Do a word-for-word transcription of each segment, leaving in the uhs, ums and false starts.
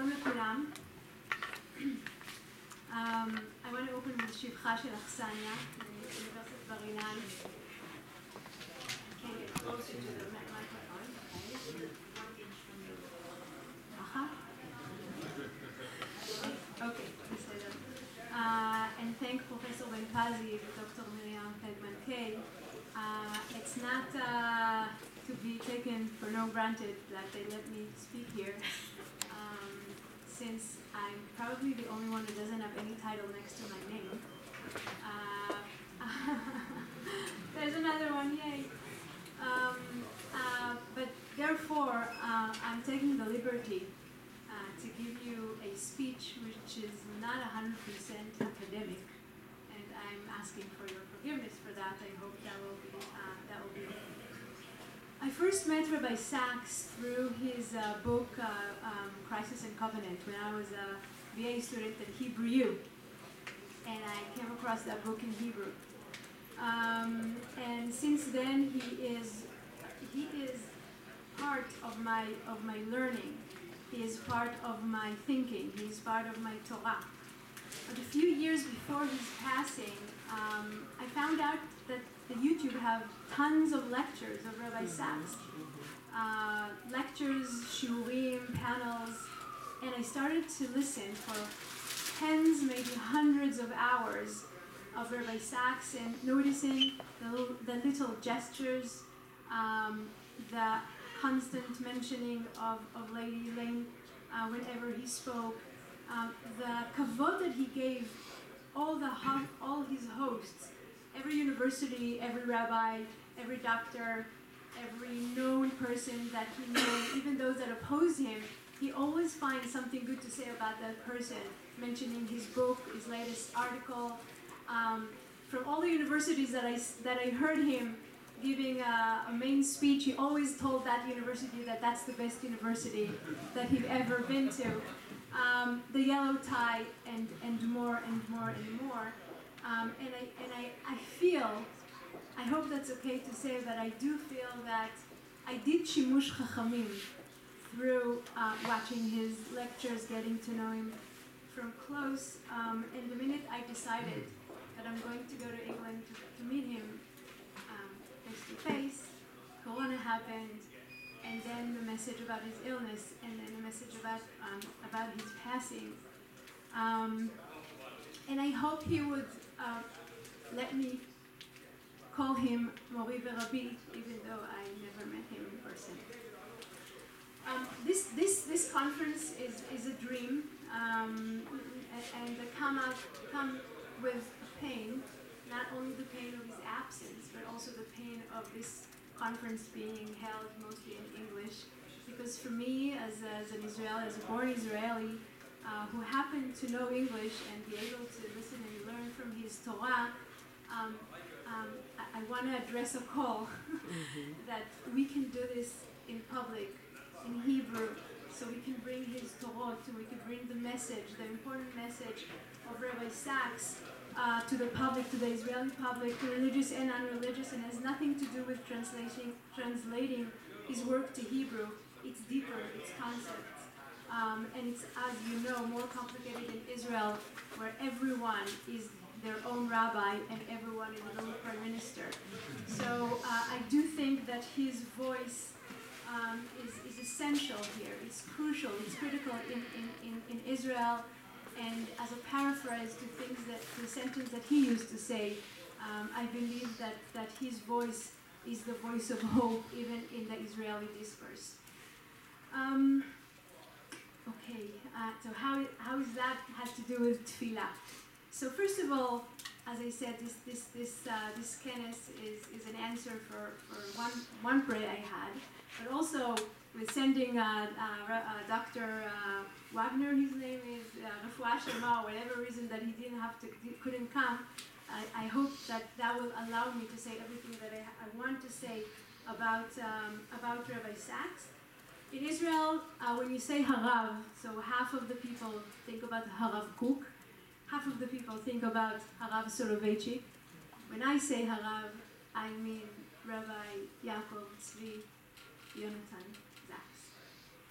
Shalom לכולם. Um, I want to open with שבחה של אכסניה, באוניברסיטת בר-אילן. Can you get closer to the microphone? ככה? Okay, בסדר. Uh, and thank Professor Ben Pazi and Doctor Miriam Feldman-Kay. Uh, it's not uh, to be taken for no granted that they let me speak here, um, since I'm probably the only one who doesn't have any title next to my name. Uh, there's another one, yay. Um, uh, but therefore, uh, I'm taking the liberty uh, to give you a speech which is not one hundred percent academic. And I'm asking for your forgiveness for that. I hope that will be uh, that will be. I first met Rabbi Sachs through his uh, book uh, um, Crisis and Covenant when I was a B A student at Hebrew U, and I came across that book in Hebrew. Um, and since then, he is he is part of my of my learning. He is part of my thinking. He is part of my Torah. But a few years before his passing, um, I found out that the YouTube have tons of lectures of Rabbi Sachs. Uh, lectures, shiurim, panels, and I started to listen for tens, maybe hundreds of hours of Rabbi Sachs and noticing the little, the little gestures, um, the constant mentioning of, of Lady Elaine uh, whenever he spoke. Um, the kavod that he gave all the ho- all his hosts, every university, every rabbi, every doctor, every known person that he knows, even those that oppose him, he always finds something good to say about that person, mentioning his book, his latest article. Um, from all the universities that I, that I heard him giving a, a main speech, he always told that university that that's the best university that he'd ever been to. Um, the yellow tie and, and more and more and more. Um, and I, and I, I feel, I hope that's okay to say, that I do feel that I did shimush chachamim through uh, watching his lectures, getting to know him from close. Um, and the minute I decided that I'm going to go to England to, to meet him um, face to face, Corona happened. And then the message about his illness, and then the message about um, about his passing. Um, and I hope he would uh, let me call him Mori Rabbi, even though I never met him in person. Um, this this this conference is, is a dream, um, and, and come out come with pain, not only the pain of his absence, but also the pain of this conference being held mostly in English, because for me, as, a, as an Israeli, as a born Israeli, uh, who happened to know English and be able to listen and learn from his Torah, um, um, I, I want to address a call mm-hmm. that we can do this in public, in Hebrew, so we can bring his Torah, so we can bring the message, the important message of Rabbi Sachs uh, to the public, to the Israeli public, to religious and unreligious, and has nothing to do with translating, translating his work to Hebrew. It's deeper, it's concepts. Um, and it's, as you know, more complicated in Israel, where everyone is their own rabbi and everyone is their own prime minister. So uh, I do think that his voice Um, is, is essential here. It's crucial. It's critical in, in, in, in Israel. And as a paraphrase to things that the sentence that he used to say, um, I believe that, that his voice is the voice of hope, even in the Israeli discourse. Um, okay, uh, so how how is that has to do with tefillah? So first of all, as I said, this this this uh, this kenes is, is an answer for, for one one prayer I had. But also, with sending uh, uh, uh, Doctor Uh, Wagner, his name is Refuah Shema, or whatever reason that he didn't have to, he couldn't come. I, I hope that that will allow me to say everything that I, I want to say about um, about Rabbi Sachs. In Israel, uh, when you say Harav, so half of the people think about Harav Kook, half of the people think about Harav Soloveitchik. When I say Harav, I mean Rabbi Yaakov Tzvi Yonatan Sachs.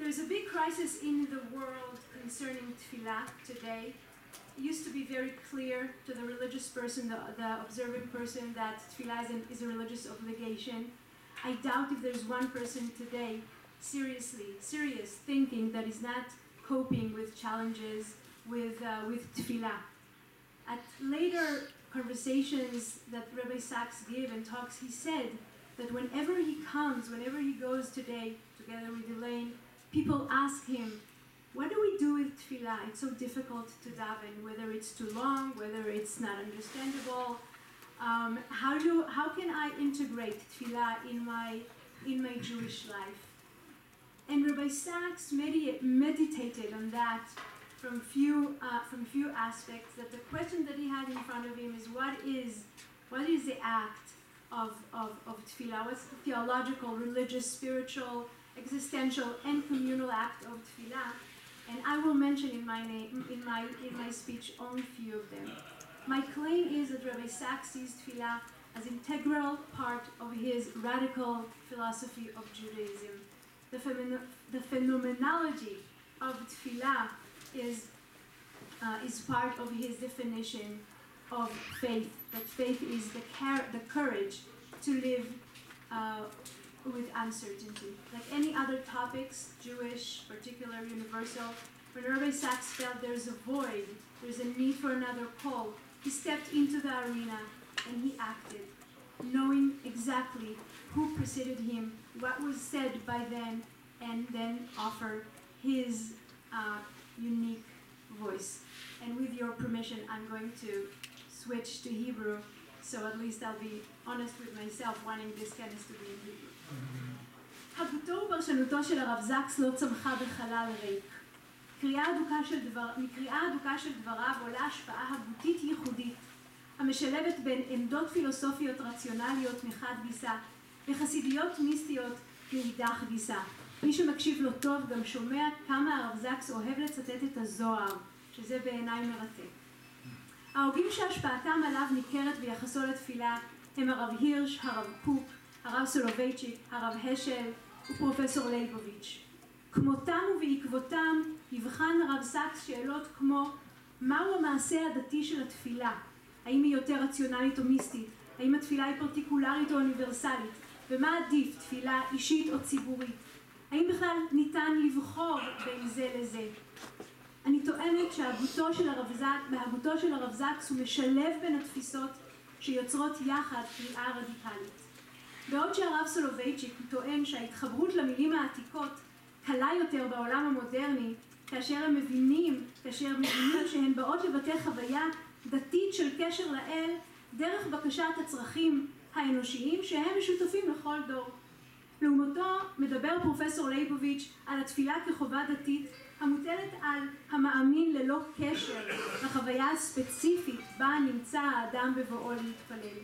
There's a big crisis in the world concerning tefillah today. It used to be very clear to the religious person, the, the observing person, that tefillah is, an, is a religious obligation. I doubt if there's one person today seriously, serious thinking that is not coping with challenges with, uh, with tefillah. At later conversations that Rabbi Sachs gave and talks, he said that whenever he comes, whenever he goes today, together with Elaine, people ask him, what do we do with tefillah? It's so difficult to daven, whether it's too long, whether it's not understandable. Um, how do how can I integrate tefillah in my in my Jewish life? And Rabbi Sachs medit- meditated on that from few uh, from few aspects. That the question that he had in front of him is what is what is the act of of, of tefillah? What's the theological, religious, spiritual, existential, and communal act of tefillah? And I will mention in my name, in my in my speech only few of them. My claim is that Rabbi Sachs sees tefillah as integral part of his radical philosophy of Judaism. The, phenom- the phenomenology of tefillah is uh, is part of his definition of faith. That faith is the car- the courage to live uh, with uncertainty. Like any other topics, Jewish, particular, universal, when Rabbi Sachs felt there's a void, there's a need for another call, he stepped into the arena and he acted, knowing exactly who preceded him, what was said by them, and then offer his uh, unique voice. And with your permission, I'm going to switch to Hebrew, so at least I'll be honest with myself, wanting this kind to be in Hebrew. הגותו ופרשנותו של הרב זקס לא צמחה בחלל ריק. קריאה אדוקה של דבר, מקריאה אדוקה של דבריו עולה השפעה הגותית ייחודית, המשלבת בין עמדות פילוסופיות רציונליות מחד גיסה, וחסידיות מיסטיות מאידך גיסה. מי שמקשיב לו טוב גם שומע כמה הרב זקס אוהב לצטט את הזוהר, שזה בעיניי מרתק. ההוגים שהשפעתם עליו ניכרת ביחסו לתפילה הם הרב הירש, הרב קוק, הרב סולובייצ'יק, הרב השל ופרופסור ליבוביץ'. כמותם ובעקבותם יבחן הרב סקס שאלות כמו מהו המעשה הדתי של התפילה? האם היא יותר רציונלית או מיסטית? האם התפילה היא פרטיקולרית או אוניברסלית? ומה עדיף, תפילה אישית או ציבורית? האם בכלל ניתן לבחור בין זה לזה? אני טוענת שהגותו של הרב זקס, בהגותו של הרב זקס הוא משלב בין התפיסות שיוצרות יחד קריאה רדיקלית. בעוד שהרב סולובייצ'יק טוען שההתחברות למילים העתיקות קלה יותר בעולם המודרני, כאשר הם מבינים, כאשר הם מבינים שהן באות לבטא חוויה דתית של קשר לאל דרך בקשת הצרכים האנושיים שהם משותפים לכל דור. לעומתו מדבר פרופסור ליבוביץ' על התפילה כחובה דתית המוטלת על המאמין ללא קשר לחוויה הספציפית בה נמצא האדם בבואו להתפלל.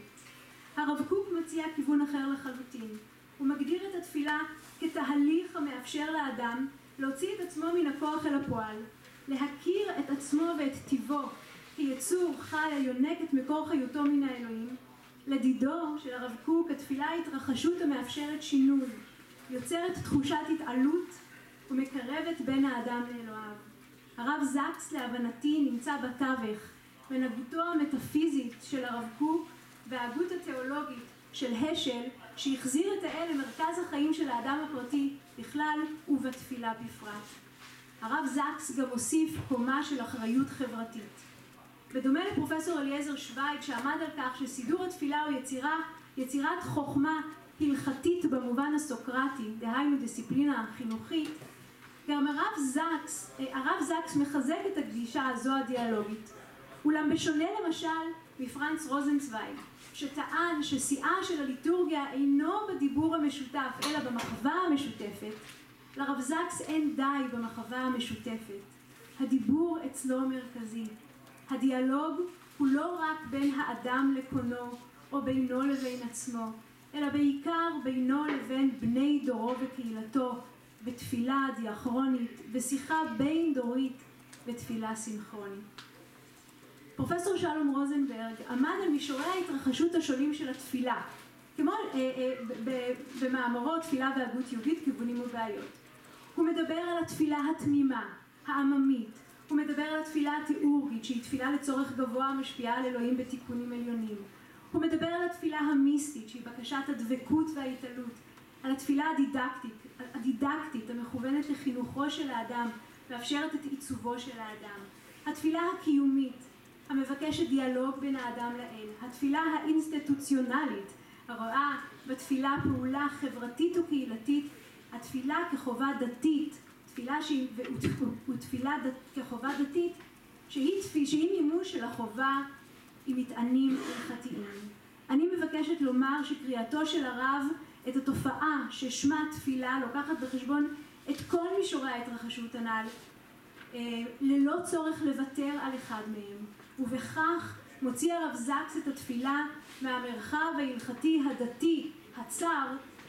הרב קוק מציע כיוון אחר לחלוטין. הוא מגדיר את התפילה כתהליך המאפשר לאדם להוציא את עצמו מן הכוח אל הפועל, להכיר את עצמו ואת טיבו כיצור חי היונק את מקור חיותו מן האלוהים. לדידו של הרב קוק התפילה היא התרחשות המאפשרת שינוי, יוצרת תחושת התעלות ומקרבת בין האדם לאלוהיו. הרב זקס להבנתי נמצא בתווך בין הגותו המטאפיזית של הרב קוק וההגות התיאולוגית של השל שהחזיר את האל למרכז החיים של האדם הפרטי בכלל ובתפילה בפרט. הרב זקס גם הוסיף קומה של אחריות חברתית. בדומה לפרופסור אליעזר שווייג שעמד על כך שסידור התפילה הוא יצירה, יצירת חוכמה הלכתית במובן הסוקרטי, דהיינו דיסציפלינה חינוכית, גם הרב זקס, הרב זקס מחזק את הקדישה הזו הדיאלוגית. אולם בשונה למשל מפרנץ רוזנצוויג, שטען ששיאה של הליטורגיה אינו בדיבור המשותף אלא במחווה המשותפת, לרב זקס אין די במחווה המשותפת. הדיבור אצלו מרכזי. הדיאלוג הוא לא רק בין האדם לקונו או בינו לבין עצמו, אלא בעיקר בינו לבין בני דורו וקהילתו, בתפילה דיאכרונית, בשיחה בין דורית, בתפילה סינכרונית. פרופסור שלום רוזנברג עמד על מישורי ההתרחשות השונים של התפילה, כמו אה, אה, במאמרו תפילה והגות יהודית, כיוונים ובעיות. הוא מדבר על התפילה התמימה, העממית. הוא מדבר על התפילה התיאורגית, שהיא תפילה לצורך גבוה משפיעה על אלוהים בתיקונים עליונים. הוא מדבר על התפילה המיסטית, שהיא בקשת הדבקות וההתעלות, על התפילה הדידקטית, הדידקטית המכוונת לחינוכו של האדם, מאפשרת את עיצובו של האדם. התפילה הקיומית, המבקשת דיאלוג בין האדם לאל. התפילה האינסטיטוציונלית, הרואה בתפילה פעולה חברתית וקהילתית. התפילה כחובה דתית, תפילה שהיא, ותפילה דת, כחובה דתית, שהיא, שהיא מימוש של החובה עם מטענים הלכתיים. אני מבקשת לומר שקריאתו של הרב את התופעה ששמה תפילה לוקחת בחשבון את כל מישורי ההתרחשות הנ"ל, ללא צורך לוותר על אחד מהם, ובכך מוציא הרב זקס את התפילה מהמרחב ההלכתי הדתי הצר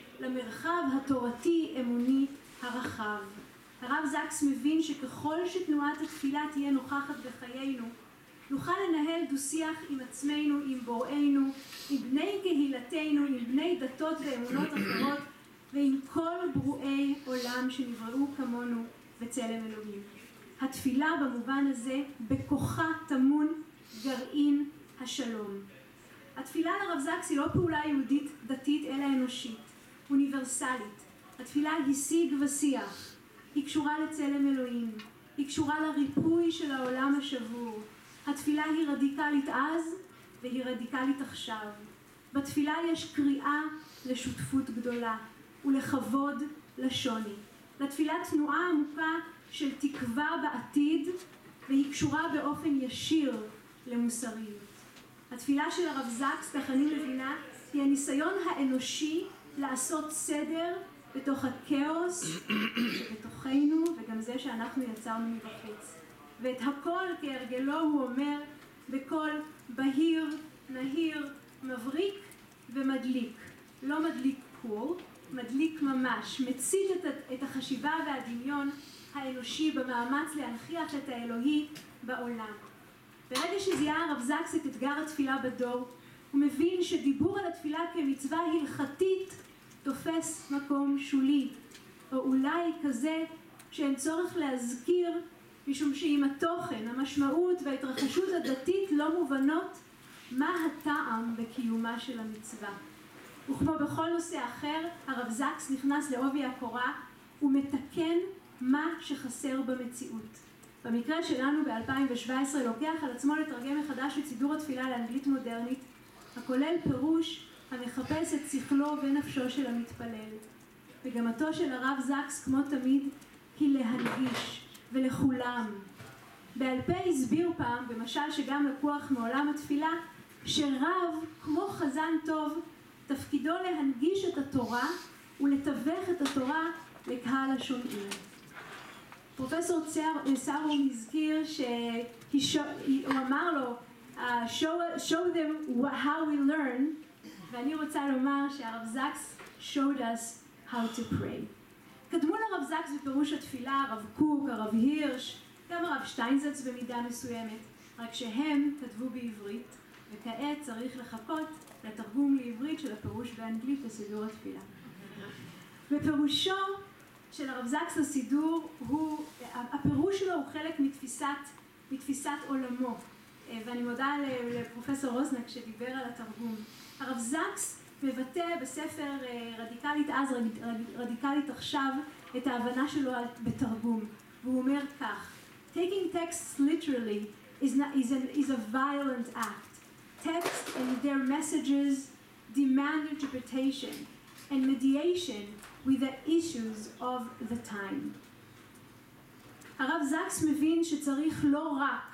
למרחב התורתי אמוני הרחב. הרב זקס מבין שככל שתנועת התפילה תהיה נוכחת בחיינו, נוכל לנהל דו-שיח עם עצמנו, עם בוראנו, עם בני קהילתנו, עם בני דתות ואמונות אחרות, ועם כל ברואי עולם שנבראו כמונו בצלם אלוהים. התפילה במובן הזה בכוחה טמון גרעין השלום. התפילה לרב זקס היא לא פעולה יהודית דתית אלא אנושית, אוניברסלית. התפילה היא שיג ושיח, היא קשורה לצלם אלוהים, היא קשורה לריפוי של העולם השבור. התפילה היא רדיקלית אז והיא רדיקלית עכשיו. בתפילה יש קריאה לשותפות גדולה ולכבוד לשוני. לתפילה תנועה עמוקה של תקווה בעתיד, והיא קשורה באופן ישיר למוסריות. התפילה של הרב זקס, כך אני מבינה, היא הניסיון האנושי לעשות סדר בתוך הכאוס שבתוכנו, וגם זה שאנחנו יצרנו מבחוץ. ואת הכל כהרגלו הוא אומר בקול בהיר, נהיר, מבריק ומדליק. לא מדליק קור, מדליק ממש, מצית את, את החשיבה והדמיון האנושי במאמץ להנכיח את האלוהי בעולם. ברגע שזיהה הרב זקס את אתגר התפילה בדור, הוא מבין שדיבור על התפילה כמצווה הלכתית תופס מקום שולי, או אולי כזה שאין צורך להזכיר, משום שעם התוכן, המשמעות וההתרחשות הדתית לא מובנות, מה הטעם בקיומה של המצווה. וכמו בכל נושא אחר, הרב זקס נכנס לעובי הקורה ומתקן מה שחסר במציאות. במקרה שלנו ב-אלפיים שבע עשרה לוקח על עצמו לתרגם מחדש את סידור התפילה לאנגלית מודרנית, הכולל פירוש המחפש את שכלו ונפשו של המתפלל. מגמתו של הרב זקס, כמו תמיד, היא להנגיש ולכולם. בעל פה הסביר פעם, במשל שגם לקוח מעולם התפילה, שרב, כמו חזן טוב, תפקידו להנגיש את התורה ולתווך את התורה לקהל השומעים. פרופסור סארום הזכיר שהוא אמר לו, uh, show, show them how we learn, ואני רוצה לומר שהרב זקס showed us how to pray. קדמו לרב זקס בפירוש התפילה, הרב קוק, הרב הירש, גם הרב שטיינזלץ במידה מסוימת, רק שהם כתבו בעברית, וכעת צריך לחכות לתרגום לעברית של הפירוש באנגלית לסידור התפילה. בפירושו של הרב זקס לסידור, הוא, הפירוש שלו הוא חלק מתפיסת, מתפיסת עולמו, ואני מודה לפרופסור רוזנק שדיבר על התרגום. הרב זקס מבטא בספר רדיקלית אז, רדיקלית עכשיו, את ההבנה שלו בתרגום, והוא אומר כך: Taking texts literally is, not, is, an, is a violent act. Texts and their messages demand interpretation and mediation with the issues of the time. הרב זקס מבין שצריך לא רק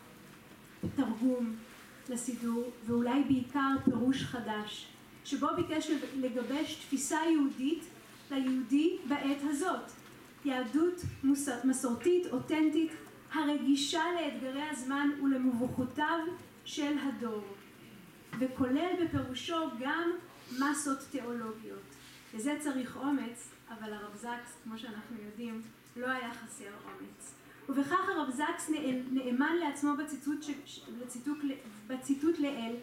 תרגום לסידור, ואולי בעיקר פירוש חדש, שבו ביקש לגבש תפיסה יהודית ליהודי בעת הזאת. יהדות מסורתית, אותנטית, הרגישה לאתגרי הזמן ולמבוכותיו של הדור, וכולל בפירושו גם מסות תיאולוגיות. לזה צריך אומץ, אבל הרב זקס, כמו שאנחנו יודעים, לא היה חסר אומץ. ובכך הרב זקס נאמן לעצמו בציטוט, בציטוט, בציטוט לאל,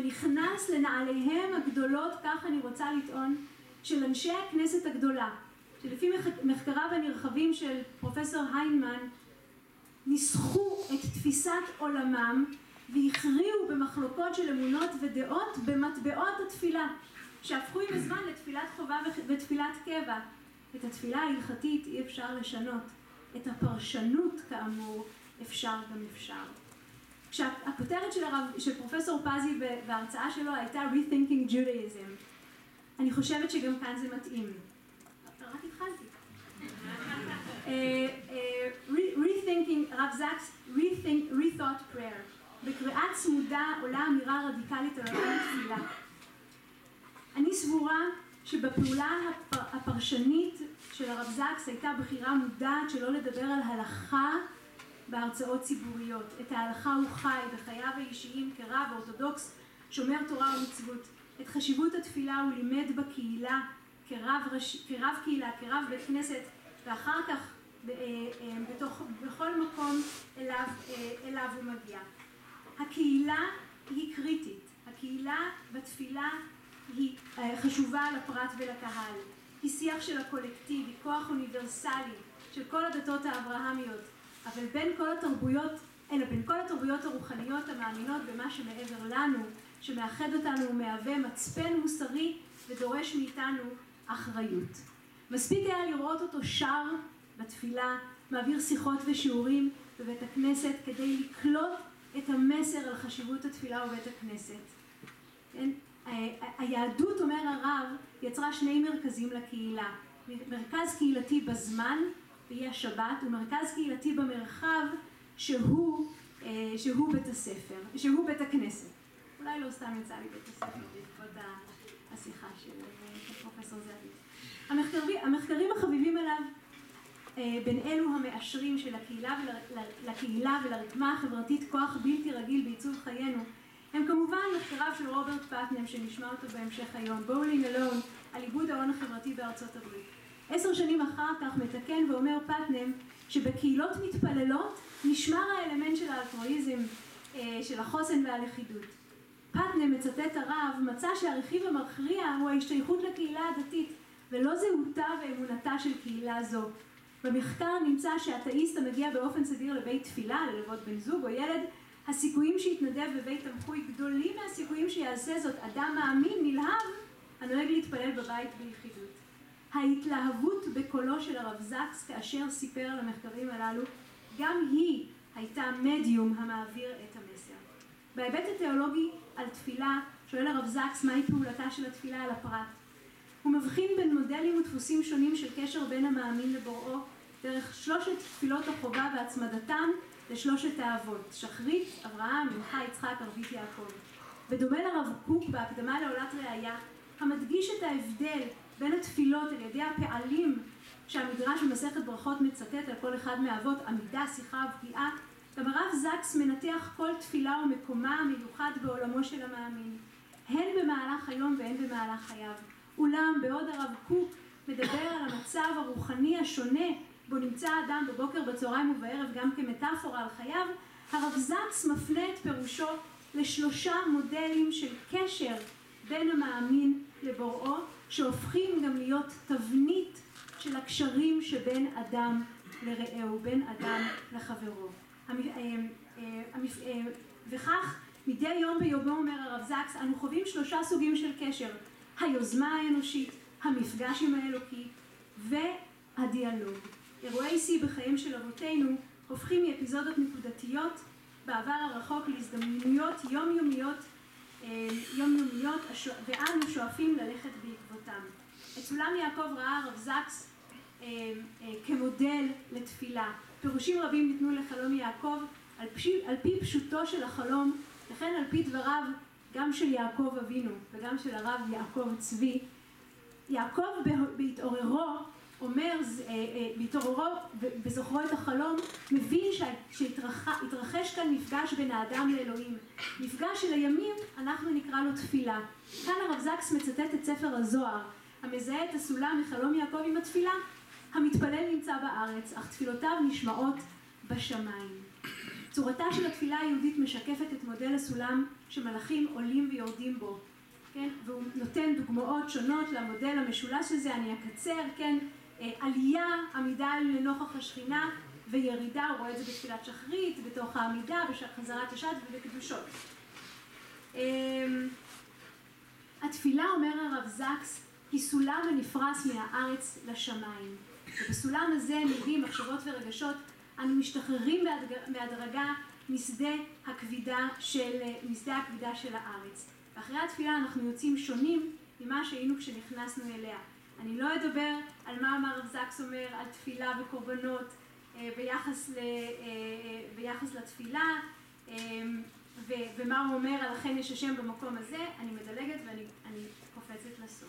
ונכנס לנעליהם הגדולות, כך אני רוצה לטעון, של אנשי הכנסת הגדולה, שלפי מחקריו הנרחבים של פרופסור היינמן, ניסחו את תפיסת עולמם והכריעו במחלוקות של אמונות ודעות במטבעות התפילה, שהפכו עם הזמן לתפילת חובה ותפילת קבע. את התפילה ההלכתית אי אפשר לשנות, את הפרשנות כאמור אפשר גם אפשר. כשהכותרת של, הרב, של פרופסור פזי בהרצאה שלו הייתה Rethinking Judaism, אני חושבת שגם כאן זה מתאים. רק התחלתי. Rethinking, הרב זקס, Rethought Prayer. בקריאה צמודה עולה אמירה רדיקלית על עולם התפילה. אני סבורה שבפעולה הפרשנית של הרב זקס הייתה בחירה מודעת שלא לדבר על הלכה בהרצאות ציבוריות. את ההלכה הוא חי בחייו האישיים כרב אורתודוקס, שומר תורה ומצוות. את חשיבות התפילה הוא לימד בקהילה, כרב, רש... כרב קהילה, כרב בית כנסת, ואחר כך בתוך, בכל מקום אליו, אליו הוא מגיע. הקהילה היא קריטית. הקהילה בתפילה היא חשובה לפרט ולקהל. היא שיח של הקולקטיב, היא כוח אוניברסלי של כל הדתות האברהמיות, אבל בין כל התרבויות, אלא בין כל התרבויות הרוחניות המאמינות במה שמעבר לנו, שמאחד אותנו ומהווה מצפן מוסרי ודורש מאיתנו אחריות. מספיק היה לראות אותו שר בתפילה, מעביר שיחות ושיעורים בבית הכנסת כדי לקלוט את המסר על חשיבות התפילה ובית הכנסת. כן? היהדות, אומר הרב, יצרה שני מרכזים לקהילה. מרכז קהילתי בזמן, והיא השבת, ומרכז קהילתי במרחב שהוא, שהוא בית הספר, שהוא בית הכנסת. אולי לא סתם יצא לי בית הספר בעקבות השיחה של פרופסור זאבי. המחקרים, המחקרים החביבים עליו בין אלו המאשרים של הקהילה, לקהילה ולרקמה החברתית כוח בלתי רגיל בעיצוב חיינו, הם כמובן מחקריו של רוברט פטנם, שנשמע אותו בהמשך היום, Bowling Alone, על איבוד ההון החברתי בארצות הברית. עשר שנים אחר כך מתקן ואומר פטנם שבקהילות מתפללות נשמר האלמנט של האלטרואיזם, של החוסן והלכידות. פטנם, מצטט הרב, מצא שהרכיב המכריע הוא ההשתייכות לקהילה הדתית, ולא זהותה ואמונתה של קהילה זו. במחקר נמצא שהאתאיסט המגיע באופן סדיר לבית תפילה, ללוות בן זוג או ילד, הסיכויים שיתנדב בבית תמחוי גדולים מהסיכויים שיעשה זאת אדם מאמין נלהב הנוהג להתפלל בבית ביחידות. ההתלהבות בקולו של הרב זקס כאשר סיפר על המחקרים הללו, גם היא הייתה מדיום המעביר את המסר. בהיבט התיאולוגי על תפילה שואל הרב זקס מהי פעולתה של התפילה על הפרט. הוא מבחין בין מודלים ודפוסים שונים של קשר בין המאמין לבוראו דרך שלושת תפילות החובה והצמדתם לשלושת האבות, שחרית, אברהם, מנחה, יצחק, ערבית, יעקב. בדומה לרב קוק בהקדמה לעולת ראיה, המדגיש את ההבדל בין התפילות על ידי הפעלים שהמדרש במסכת ברכות מצטט על כל אחד מהאבות, עמידה, שיחה ופגיעה, גם הרב זקס מנתח כל תפילה ומקומה המיוחד בעולמו של המאמין, הן במהלך היום והן במהלך חייו. אולם בעוד הרב קוק מדבר על המצב הרוחני השונה בו נמצא האדם בבוקר, בצהריים ובערב גם כמטאפורה על חייו, הרב זקס מפנה את פירושו לשלושה מודלים של קשר בין המאמין לבוראו, שהופכים גם להיות תבנית של הקשרים שבין אדם לרעהו, בין אדם לחברו. וכך מדי יום ביומו, אומר הרב זקס, אנו חווים שלושה סוגים של קשר: היוזמה האנושית, המפגש עם האלוקי והדיאלוג. אירועי שיא בחיים של אבותינו הופכים מאפיזודות נקודתיות בעבר הרחוק להזדמנויות יומיומיות, יומיומיות, ואנו שואפים ללכת בעקבותם. את סולם יעקב ראה הרב זקס כמודל לתפילה. פירושים רבים ניתנו לחלום יעקב על פי, על פי פשוטו של החלום, לכן על פי דבריו גם של יעקב אבינו וגם של הרב יעקב צבי. יעקב בהתעוררו אומר, בהתעוררו בזוכרו את החלום, מבין שהתרחש כאן מפגש בין האדם לאלוהים. מפגש שלימים אנחנו נקרא לו תפילה. כאן הרב זקס מצטט את ספר הזוהר, המזהה את הסולם מחלום יעקב עם התפילה. המתפלל נמצא בארץ, אך תפילותיו נשמעות בשמיים. צורתה של התפילה היהודית משקפת את מודל הסולם שמלאכים עולים ויורדים בו. כן? והוא נותן דוגמאות שונות למודל המשולש הזה, אני אקצר, כן? עלייה, עמידה לנוכח השכינה, וירידה, הוא רואה את זה בתפילת שחרית, בתוך העמידה, בחזרת השעת ובקדושות. התפילה, אומר הרב זקס, היא סולם הנפרס מהארץ לשמיים. ובסולם הזה מילים, מחשבות ורגשות, אנו משתחררים בהדרגה משדה הכבידה של, משדה הכבידה של הארץ. ואחרי התפילה אנחנו יוצאים שונים ממה שהיינו כשנכנסנו אליה. אני לא אדבר על מה אמר הרב זקס אומר על תפילה וקורבנות ביחס, ל, ביחס לתפילה, ומה הוא אומר על לכן יש השם במקום הזה. אני מדלגת ואני אני קופצת לסוף.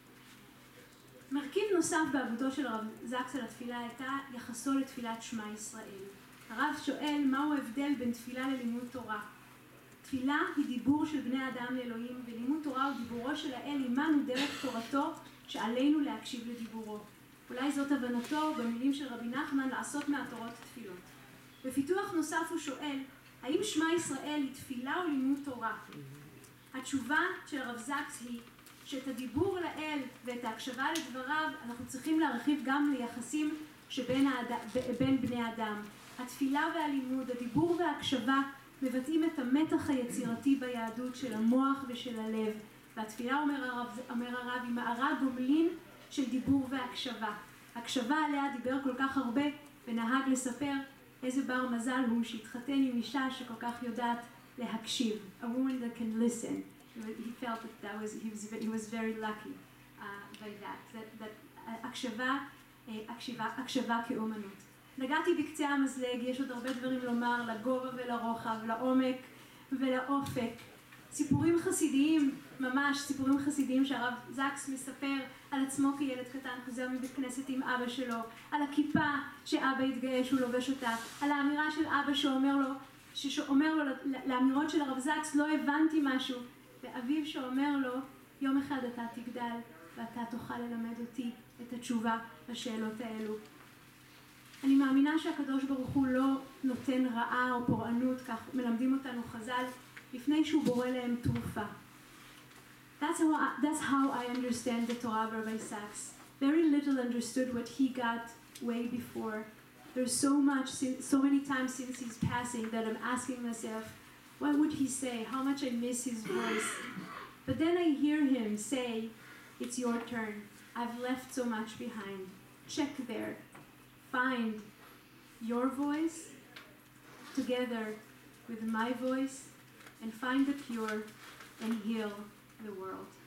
מרכיב נוסף בעבודו של הרב זקס על התפילה הייתה יחסו לתפילת שמע ישראל. הרב שואל מהו ההבדל בין תפילה ללימוד תורה. תפילה היא דיבור של בני אדם לאלוהים, ולימוד תורה הוא דיבורו של האל עמנו דרך תורתו שעלינו להקשיב לדיבורו. אולי זאת הבנתו במילים של רבי נחמן לעשות מהתורות תפילות. בפיתוח נוסף הוא שואל, האם שמע ישראל היא תפילה או לימוד תורה? התשובה של הרב זקס היא שאת הדיבור לאל ואת ההקשבה לדבריו אנחנו צריכים להרחיב גם ליחסים שבין האד... בין בני אדם. התפילה והלימוד, הדיבור וההקשבה מבטאים את המתח היצירתי ביהדות של המוח ושל הלב. והתפילה, אומר הרב, אומר הרב, היא מארג גומלין של דיבור והקשבה. הקשבה עליה דיבר כל כך הרבה ונהג לספר איזה בר מזל הוא שהתחתן עם אישה שכל כך יודעת להקשיב. A woman that can listen. He felt that that was, he was, he was very lucky uh, by that. That, that uh, הקשבה, uh, הקשבה, הקשבה כאומנות. נגעתי בקצה המזלג, יש עוד הרבה דברים לומר, לגובה ולרוחב, לעומק ולאופק. סיפורים חסידיים, ממש סיפורים חסידיים שהרב זקס מספר על עצמו כילד קטן, חוזר מבית כנסת עם אבא שלו, על הכיפה שאבא התגאה שהוא לובש אותה, על האמירה של אבא שאומר לו, שאומר לו לאמירות של הרב זקס, לא הבנתי משהו, ואביו שאומר לו, יום אחד אתה תגדל ואתה תוכל ללמד אותי את התשובה לשאלות האלו. אני מאמינה שהקדוש ברוך הוא לא נותן רעה או פורענות, כך מלמדים אותנו חז"ל, לפני שהוא בורא להם תרופה. That's how, I, that's how I understand the Torah of Rabbi Sachs. Very little understood what he got way before. There's so much, so many times since his passing that I'm asking myself, what would he say? How much I miss his voice. But then I hear him say, it's your turn. I've left so much behind. Check there. Find your voice together with my voice and find the cure and heal the world.